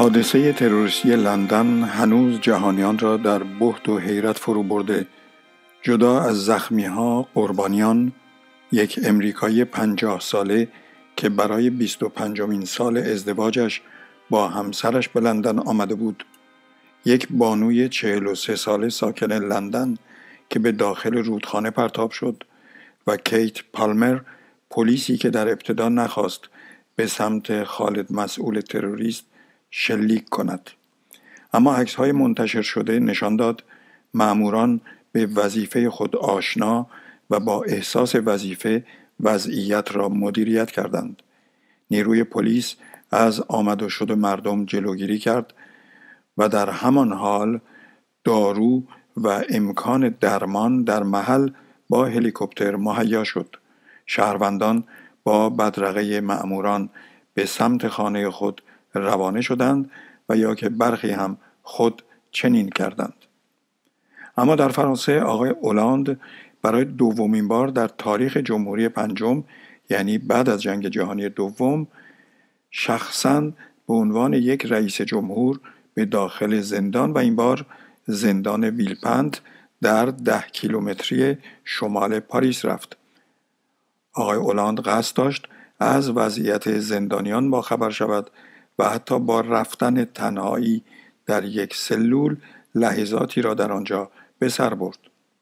حادثه تروریستی لندن هنوز جهانیان را در بهت و حیرت فرو برده. جدا از زخمی‌ها، قربانیان، یک امریکایی 50 ساله که برای 25مین سال ازدواجش با همسرش به لندن آمده بود، یک بانوی 43 ساله ساکن لندن که به داخل رودخانه پرتاب شد و کیت پالمر، پلیسی که در ابتدا نخواست به سمت خالد مسئول تروریست شلیک کند. اما عکس‌های منتشر شده نشان داد مأموران به وظیفه خود آشنا و با احساس وظیفه وضعیت را مدیریت کردند. نیروی پلیس از آمد و شد مردم جلوگیری کرد و در همان حال دارو و امکان درمان در محل با هلیکوپتر مهیا شد. شهروندان با بدرقه مأموران به سمت خانه خود روانه شدند و یا که برخی هم خود چنین کردند. اما در فرانسه آقای اولاند برای دومین بار در تاریخ جمهوری پنجم، یعنی بعد از جنگ جهانی دوم، شخصاً به عنوان یک رئیس جمهور به داخل زندان و این بار زندان ویلپند در 10 کیلومتری شمال پاریس رفت. آقای اولاند قصد داشت از وضعیت زندانیان باخبر شود و حتی با رفتن تنهایی در یک سلول لحظاتی را در آنجا به سر برد.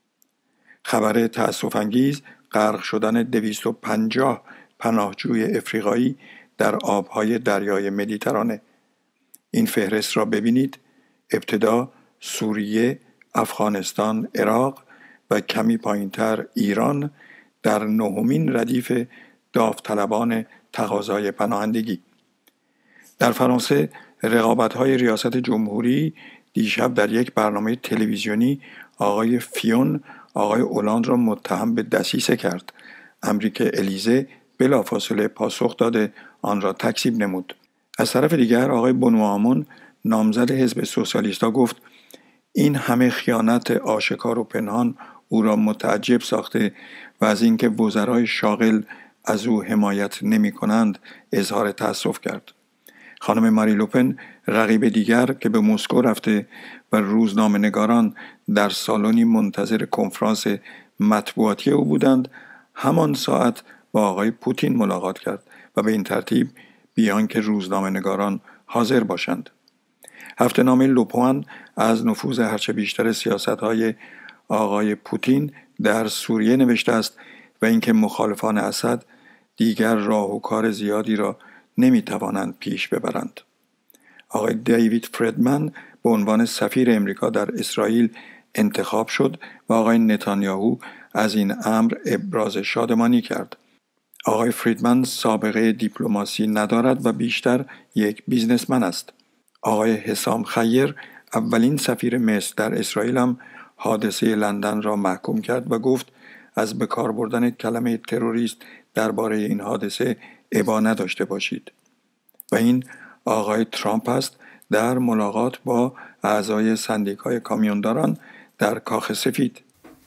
خبر تأسف‌انگیز غرق شدن 250 پناهجوی افریقایی در آبهای دریای مدیترانه. این فهرست را ببینید: ابتدا سوریه، افغانستان، عراق و کمی پایینتر ایران در 9مین ردیف داوطلبان تقاضای پناهندگی. در فرانسه رقابت‌های ریاست جمهوری دیشب در یک برنامه تلویزیونی آقای فیون آقای اولاند را متهم به دسیسه کرد، امری که الیزه بلافاصله پاسخ داده آن را تکذیب نمود. از طرف دیگر آقای بنوآمون نامزد حزب سوسیالیست‌ها گفت این همه خیانت آشکار و پنهان او را متعجب ساخته و از اینکه وزرای شاغل از او حمایت نمی‌کنند اظهار تأسف کرد. خانم ماری لوپن، رقیب دیگر که به مسکو رفته و روزنامه‌نگاران در سالنی منتظر کنفرانس مطبوعاتی او بودند، همان ساعت با آقای پوتین ملاقات کرد و به این ترتیب بیان که روزنامه‌نگاران حاضر باشند. هفته‌نامه لوپوان از نفوذ هرچه بیشتر سیاست‌های آقای پوتین در سوریه نوشته است و اینکه مخالفان اسد دیگر راه و کار زیادی را نمی‌توانند پیش ببرند. آقای دیوید فردمن به عنوان سفیر امریکا در اسرائیل انتخاب شد و آقای نتانیاهو از این امر ابراز شادمانی کرد. آقای فریدمن سابقه دیپلماسی ندارد و بیشتر یک بیزنسمن است. آقای حسام خیر، اولین سفیر مصر در اسرائیل، هم حادثه لندن را محکوم کرد و گفت از به کار بردن کلمه تروریست درباره این حادثه ابا نداشته باشید. و این آقای ترامپ است در ملاقات با اعضای سندیکای کامیونداران در کاخ سفید.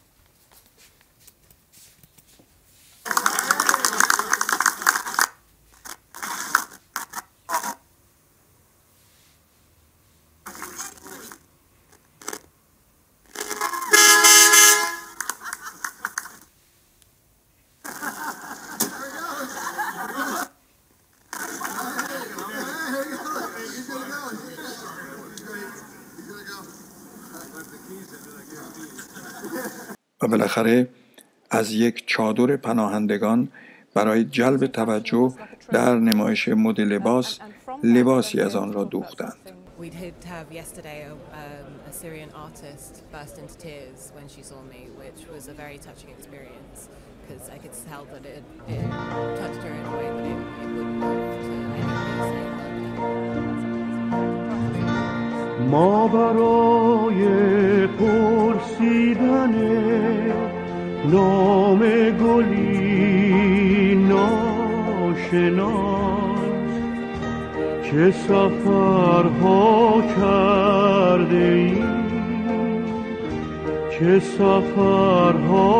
و بالاخره از یک چادر پناهندگان برای جلب توجه در نمایش مد لباس لباسی از آن را دوختند. We'd hoped to have yesterday a Syrian artist burst into tears when she saw me, which was a very touching experience because I could tell that it touched her in a way that it wouldn't have to anybody say. ما برای پرسیدن نام گلی ناشناس چه سفرها کرده ایم، چه سفرها